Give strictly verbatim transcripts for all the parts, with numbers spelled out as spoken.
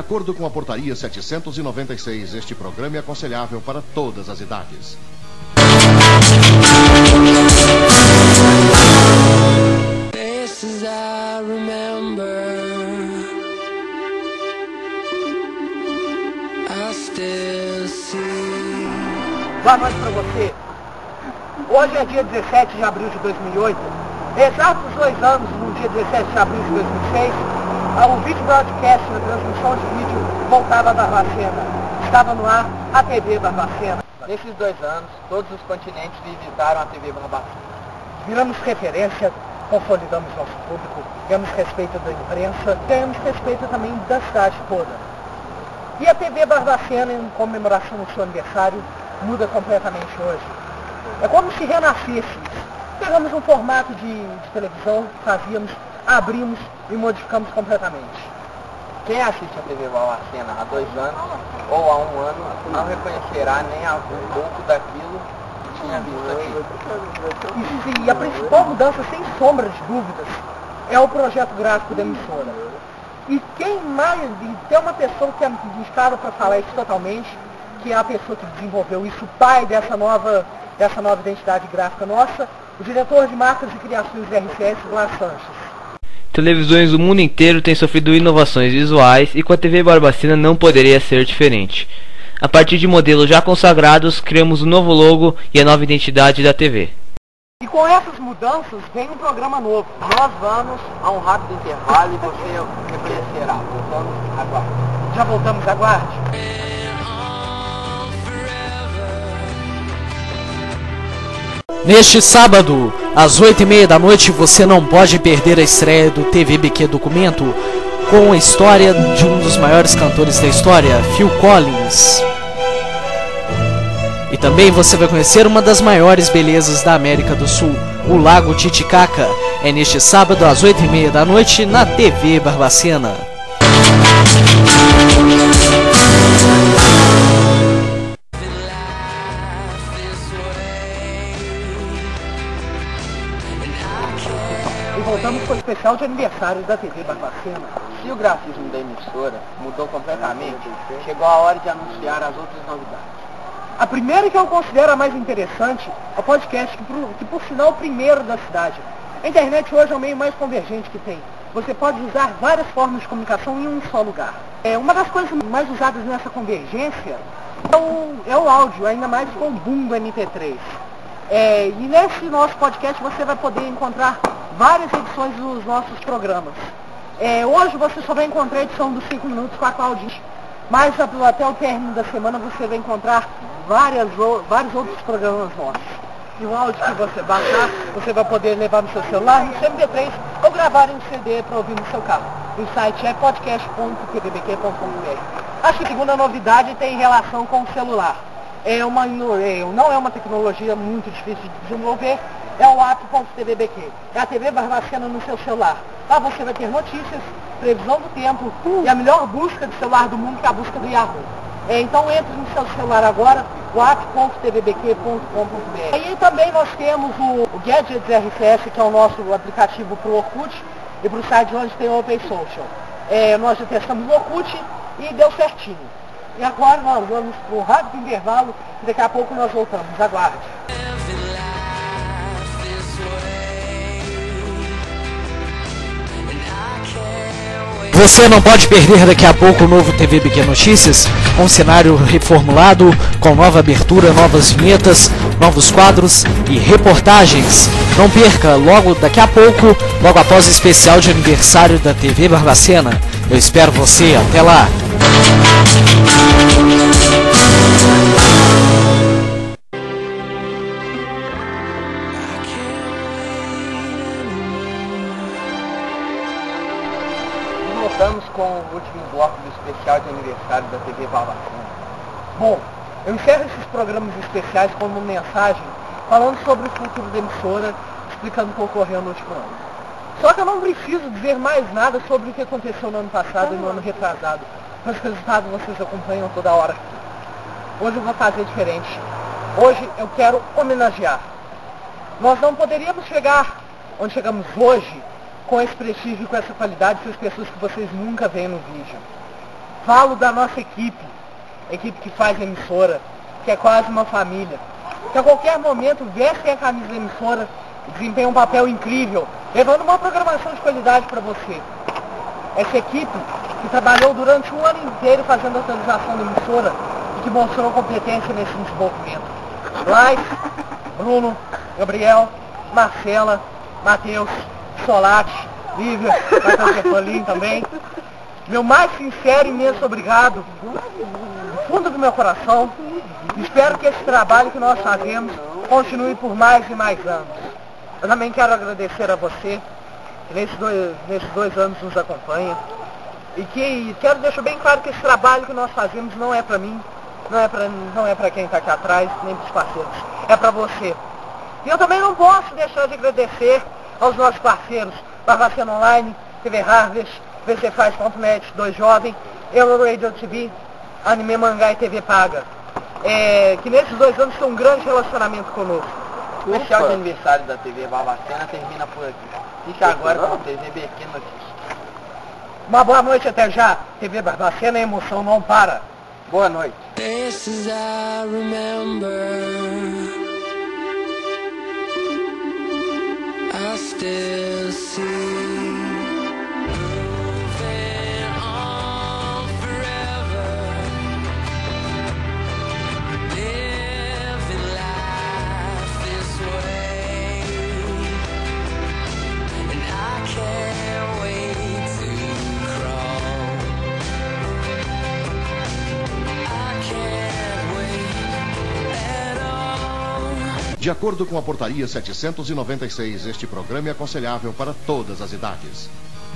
acordo com a portaria setecentos e noventa e seis, este programa é aconselhável para todas as idades. Boa noite para você. Hoje é dia dezessete de abril de dois mil e oito. Exatos dois anos, no dia dezessete de abril de dois mil e seis, o vídeo broadcast na transmissão de vídeo voltava a Barbacena. Estava no ar a T V Barbacena. Nesses dois anos, todos os continentes visitaram a T V Barbacena. Viramos referência, consolidamos nosso público, ganhamos respeito da imprensa, ganhamos respeito também da cidade toda. E a T V Barbacena, em comemoração do seu aniversário, muda completamente hoje. É como se renascesse. Pegamos um formato de, de televisão, fazíamos, abrimos e modificamos completamente. Quem assiste a T V Barbacena há dois anos ou há um ano não reconhecerá nem algum pouco daquilo que tinha visto aqui. E, e a principal mudança, sem sombra de dúvidas, é o projeto gráfico da emissora. E quem mais, e tem uma pessoa que é indicada para falar isso totalmente, que é a pessoa que desenvolveu isso, o pai dessa nova, dessa nova identidade gráfica nossa, o diretor de marcas e criações da R C S, Blas Sanches. Televisões do mundo inteiro têm sofrido inovações visuais e com a T V Barbacena não poderia ser diferente. A partir de modelos já consagrados, criamos um novo logo e a nova identidade da T V. E com essas mudanças vem um programa novo. Nós vamos a um rápido intervalo e você reconhecerá. Voltamos, aguarde. Já voltamos, aguarde. Neste sábado, às oito e meia da noite, você não pode perder a estreia do T V B Q Documento com a história de um dos maiores cantores da história, Phil Collins. E também você vai conhecer uma das maiores belezas da América do Sul, o Lago Titicaca. É neste sábado, às oito e meia da noite, na T V Barbacena. E voltamos com o especial de aniversário da T V Barbacena. Se o grafismo da emissora mudou completamente, chegou a hora de anunciar as outras novidades. A primeira que eu considero a mais interessante é o podcast, que por, que por sinal é o primeiro da cidade. A internet hoje é o meio mais convergente que tem. Você pode usar várias formas de comunicação em um só lugar. É, uma das coisas mais usadas nessa convergência é o, é o áudio, ainda mais com o boom do M P três. É, e nesse nosso podcast você vai poder encontrar várias edições dos nossos programas. É, hoje você só vai encontrar a edição dos cinco minutos com a Claudinha, mas até o término da semana você vai encontrar várias, vários outros programas nossos. E o áudio que você baixar, você vai poder levar no seu celular, no M P três, ou gravar em um C D para ouvir no seu carro. O site é podcast ponto t v b q ponto com ponto b r. A segunda novidade tem relação com o celular. É uma, não é uma tecnologia muito difícil de desenvolver, é o app ponto t v b q. É a T V Barbacena no seu celular. Lá você vai ter notícias, previsão do tempo e a melhor busca de celular do mundo, que é a busca do Yahoo. É, então entre no seu celular agora, o app ponto t v b q ponto com ponto b r. E também nós temos o, o Gadgets R C S, que é o nosso aplicativo para o Orkut e para o site onde tem o Open Social. É, nós já testamos o Orkut e deu certinho. E agora nós vamos para um rápido intervalo e daqui a pouco nós voltamos. Aguarde. Você não pode perder daqui a pouco o novo T V B Q Notícias, com um cenário reformulado, com nova abertura, novas vinhetas, novos quadros e reportagens. Não perca, logo daqui a pouco, logo após o especial de aniversário da T V Barbacena. Eu espero você, até lá! Voltamos com o último bloco do especial de aniversário da T V Barbacena. Bom, eu encerro esses programas especiais com uma mensagem falando sobre o futuro da emissora, explicando o que ocorreu no último ano. Só que eu não preciso dizer mais nada sobre o que aconteceu no ano passado e no ano retrasado. Os resultados vocês acompanham toda hora. Hoje eu vou fazer diferente. Hoje eu quero homenagear. Nós não poderíamos chegar onde chegamos hoje com esse prestígio e com essa qualidade, essas pessoas que vocês nunca veem no vídeo. falo da nossa equipe, a equipe que faz a emissora, que é quase uma família, que a qualquer momento vestem a camisa da emissora e desempenham um papel incrível, levando uma programação de qualidade para você. Essa equipe que trabalhou durante um ano inteiro fazendo a atualização da emissora e que mostrou competência nesse desenvolvimento. Bryce, Bruno, Gabriel, Marcela, Matheus, Solati, Lívia, Matheus Cefalim também. Meu mais sincero e imenso obrigado, do fundo do meu coração. Espero que esse trabalho que nós fazemos continue por mais e mais anos. Eu também quero agradecer a você, que nesses dois, nesses dois anos nos acompanha. E que quero deixar bem claro que esse trabalho que nós fazemos não é para mim, não é para não é para quem está aqui atrás, nem para os parceiros. É para você. E eu também não posso deixar de agradecer aos nossos parceiros, Barbacena Online, T V Harvest, V C Faz ponto net, Dois Jovem, Euroradio T V, Anime Mangá e T V Paga. É, que nesses dois anos tem um grande relacionamento conosco. O especial de aniversário da T V Barbacena termina por aqui. Fica agora com a T V B Q Notícias. Uma boa noite, até já. T V Barbacena, a emoção não para. Boa noite. Faces I remember, I still see. De acordo com a portaria setecentos e noventa e seis, este programa é aconselhável para todas as idades.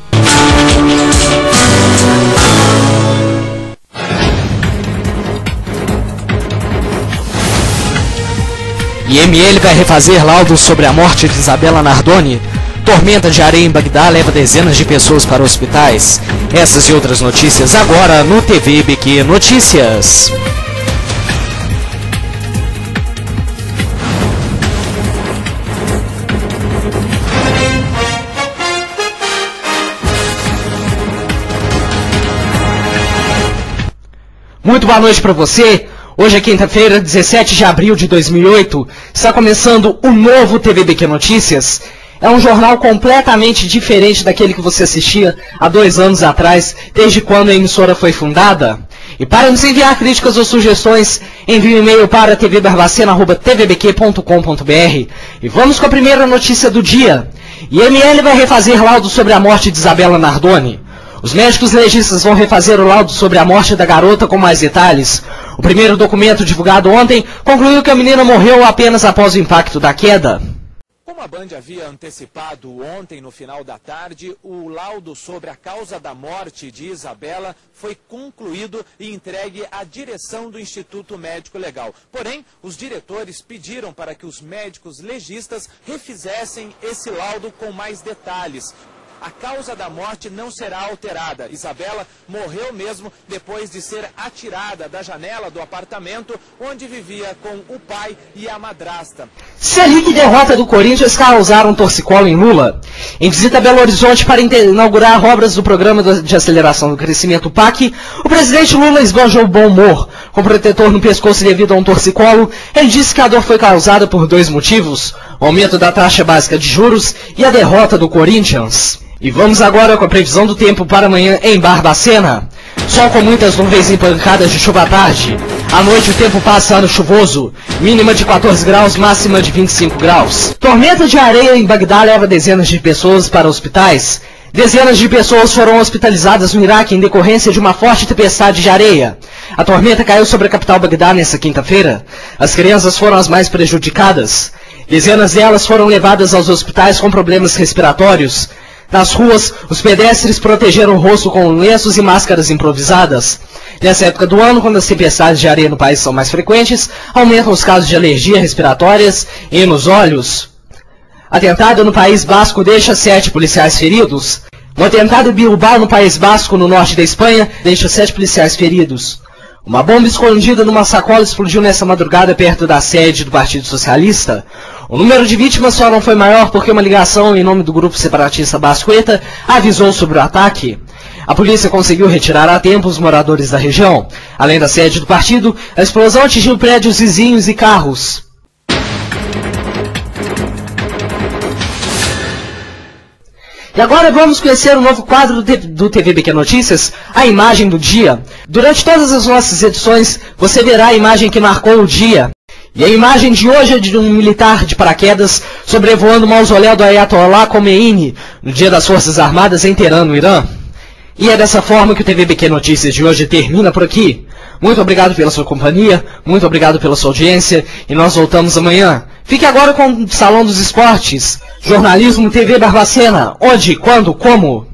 I M L vai refazer laudos sobre a morte de Isabela Nardoni. Tormenta de areia em Bagdá leva dezenas de pessoas para hospitais. Essas e outras notícias agora no T V B Q Notícias. Muito boa noite para você. Hoje é quinta-feira, dezessete de abril de dois mil e oito. Está começando o novo T V B Q Notícias. É um jornal completamente diferente daquele que você assistia há dois anos atrás, desde quando a emissora foi fundada. E para nos enviar críticas ou sugestões, envie um e-mail para t v barbacena arroba t v b q ponto com ponto b r. E vamos com a primeira notícia do dia. I M L vai refazer laudo sobre a morte de Isabela Nardoni. Os médicos legistas vão refazer o laudo sobre a morte da garota com mais detalhes. O primeiro documento divulgado ontem concluiu que a menina morreu apenas após o impacto da queda. Como a Band havia antecipado ontem, no final da tarde, o laudo sobre a causa da morte de Isabela foi concluído e entregue à direção do Instituto Médico Legal. Porém, os diretores pediram para que os médicos legistas refizessem esse laudo com mais detalhes. A causa da morte não será alterada. Isabela morreu mesmo depois de ser atirada da janela do apartamento onde vivia com o pai e a madrasta. Serrique e derrota do Corinthians causaram torcicolo em Lula. Em visita a Belo Horizonte para inaugurar obras do Programa de Aceleração do Crescimento P A C, o presidente Lula esbanjou bom humor. Com protetor no pescoço devido a um torcicolo, ele disse que a dor foi causada por dois motivos: o aumento da taxa básica de juros e a derrota do Corinthians. E vamos agora com a previsão do tempo para amanhã em Barbacena. Sol com muitas nuvens e pancadas de chuva à tarde. À noite o tempo passa ano chuvoso. Mínima de quatorze graus, máxima de vinte e cinco graus. Tormenta de areia em Bagdá leva dezenas de pessoas para hospitais. Dezenas de pessoas foram hospitalizadas no Iraque em decorrência de uma forte tempestade de areia. A tormenta caiu sobre a capital Bagdá nesta quinta-feira. As crianças foram as mais prejudicadas. Dezenas delas foram levadas aos hospitais com problemas respiratórios. Nas ruas, os pedestres protegeram o rosto com lenços e máscaras improvisadas. Nessa época do ano, quando as tempestades de areia no país são mais frequentes, aumentam os casos de alergia respiratórias e nos olhos. Atentado no País Basco deixa sete policiais feridos. Um atentado em Bilbao, no País Basco, no norte da Espanha, deixa sete policiais feridos. Uma bomba escondida numa sacola explodiu nessa madrugada perto da sede do Partido Socialista. O número de vítimas só não foi maior porque uma ligação em nome do grupo separatista Basco ETA avisou sobre o ataque. A polícia conseguiu retirar a tempo os moradores da região. Além da sede do partido, a explosão atingiu prédios vizinhos e carros. E agora vamos conhecer o novo quadro do T V B Q Notícias, a imagem do dia. Durante todas as nossas edições, você verá a imagem que marcou o dia. E a imagem de hoje é de um militar de paraquedas sobrevoando o mausoléu do Ayatollah Khomeini no dia das Forças Armadas em Teherã, no Irã. E é dessa forma que o T V B Q Notícias de hoje termina por aqui. Muito obrigado pela sua companhia, muito obrigado pela sua audiência, e nós voltamos amanhã. Fique agora com o Salão dos Esportes, Jornalismo T V Barbacena, onde, quando, como...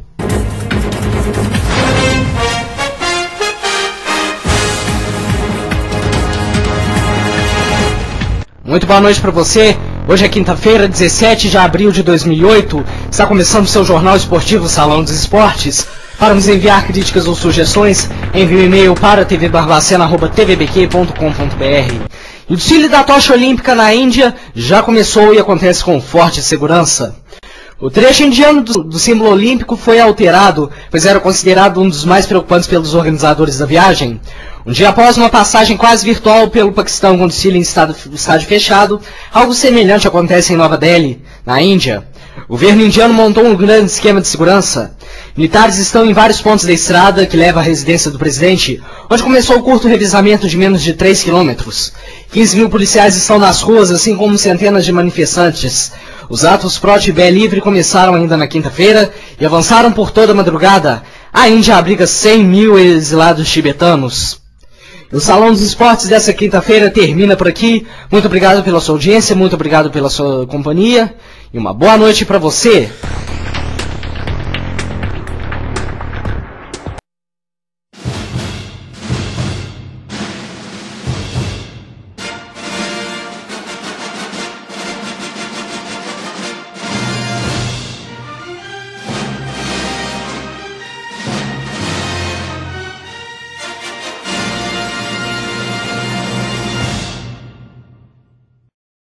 Muito boa noite para você. Hoje é quinta-feira, dezessete de abril de dois mil e oito. Está começando o seu jornal esportivo Salão dos Esportes. Para nos enviar críticas ou sugestões, envie um e-mail para t v barbacena arroba t v b q ponto com ponto b r. E o desfile da tocha olímpica na Índia já começou e acontece com forte segurança. O trecho indiano do, do símbolo olímpico foi alterado, pois era considerado um dos mais preocupantes pelos organizadores da viagem. Um dia após uma passagem quase virtual pelo Paquistão com desfile em estado, estádio fechado, algo semelhante acontece em Nova Delhi, na Índia. O governo indiano montou um grande esquema de segurança. Militares estão em vários pontos da estrada que leva à residência do presidente, onde começou o curto revezamento de menos de três quilômetros. quinze mil policiais estão nas ruas, assim como centenas de manifestantes. Os atos pró-Tibete livre começaram ainda na quinta-feira e avançaram por toda a madrugada. A Índia abriga cem mil exilados tibetanos. O Salão dos Esportes dessa quinta-feira termina por aqui. Muito obrigado pela sua audiência, muito obrigado pela sua companhia e uma boa noite para você.